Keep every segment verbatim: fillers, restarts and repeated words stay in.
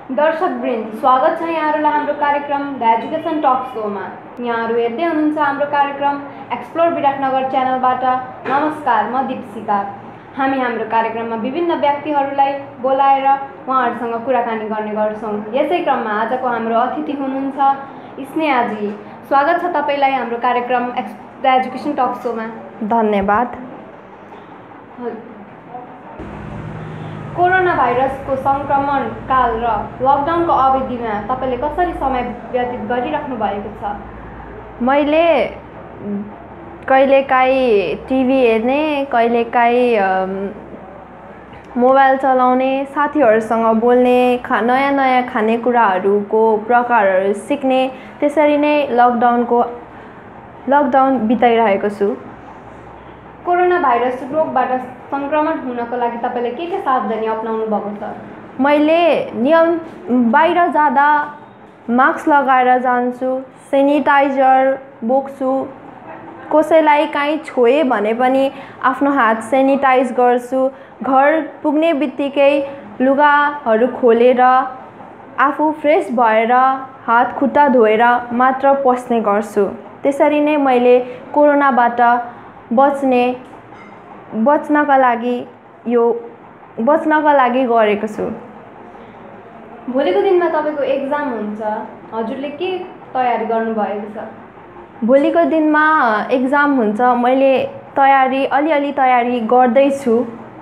दर्शकवृन्द, स्वागत छ यहाँहरूलाई हाम्रो कार्यक्रम द एजुकेसन टक शोमा। यहाँहरू हेर्दै हुनुहुन्छ हाम्रो कार्यक्रम एक्सप्लोर विराटनगर च्यानलबाट। नमस्कार, म दीपशिका। हामी हाम्रो कार्यक्रममा विभिन्न व्यक्तिहरूलाई बोलाएर उहाँहरूसँग कुराकानी गर्ने गर्छौँ। यसै क्रममा आजको हाम्रो अतिथि हुनुहुन्छ स्नेहाजी। स्वागत छ तपाईँलाई हाम्रो कार्यक्रम एक्स द एजुकेसन टक शोमा। धन्यवाद। कोरोना भाइरसको सङ्क्रमण काल र लकडाउनको अवधिमा तपाईँले कसरी समय व्यतीत गरिराख्नु भएको छ? मैले कहिलेकाहीँ टिभी हेर्ने, कहिलेकाहीँ मोबाइल चलाउने, साथीहरूसँग बोल्ने, खा नयाँ नयाँ खानेकुराहरूको प्रकारहरू सिक्ने, त्यसरी नै लकडाउनको लकडाउन बिताइरहेको छु। कोरोना भाइरस रोगबाट सङ्क्रमण हुनको लागि तपाईँले के के सावधानी अपनाउनु भएको छ? मैले नियम बाहिर जाँदा मास्क लगाएर जान्छु, सेनिटाइजर बोक्छु, कसैलाई काहीँ छोएँ भने पनि आफ्नो हात सेनिटाइज गर्छु। घर पुग्ने बित्तिकै लुगाहरू खोलेर आफू फ्रेस भएर हात खुट्टा धोएर मात्र पस्ने गर्छु। त्यसरी नै मैले कोरोनाबाट बच्ने बच्नका लागि यो बच्नका लागि गरेको छु। भोलिको दिनमा तपाईँको एक्जाम हुन्छ, हजुरले के तयारी गर्नुभएको छ? भोलिको दिनमा एक्जाम हुन्छ, मैले तयारी अलिअलि तयारी गर्दैछु।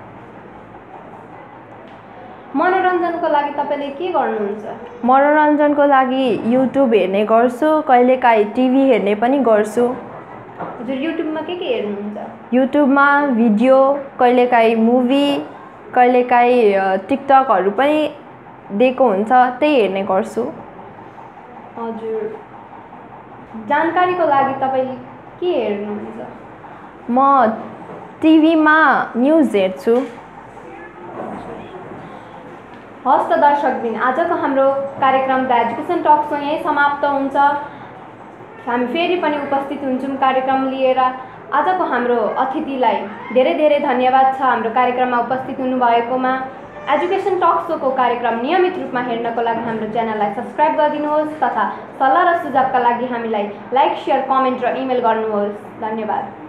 मनोरञ्जनको लागि तपाईँले के गर्नुहुन्छ? मनोरञ्जनको लागि युट्युब हेर्ने गर्छु, कहिलेकाहीँ टिभी हेर्ने पनि गर्छु। हजुर युट्युबमा के के हेर्नुहुन्छ? युट्युबमा भिडियो, कहिलेकाहीँ मुभी, कहिलेकाहीँ टिकटकहरू पनि दिएको हुन्छ, त्यही हेर्ने गर्छु। हजुर जानकारीको लागि तपाईँ के हेर्नुहुन्छ? म टिभीमा न्युज हेर्छु। हस् त दर्शकबिन, आजको हाम्रो कार्यक्रम द एजुकेसन टक सो यहीँ समाप्त हुन्छ। हामी फेरि पनि उपस्थित हुन्छौँ कार्यक्रम लिएर। आजको हाम्रो अतिथिलाई धेरै धेरै धन्यवाद छ हाम्रो कार्यक्रममा उपस्थित हुनुभएकोमा। एजुकेसन टक सोको कार्यक्रम नियमित रूपमा हेर्नको लागि हाम्रो च्यानललाई सब्सक्राइब गरिदिनुहोस् तथा सल्लाह र सुझावका लागि हामीलाई लाइक, सेयर, कमेन्ट र इमेल गर्नुहोस्। धन्यवाद।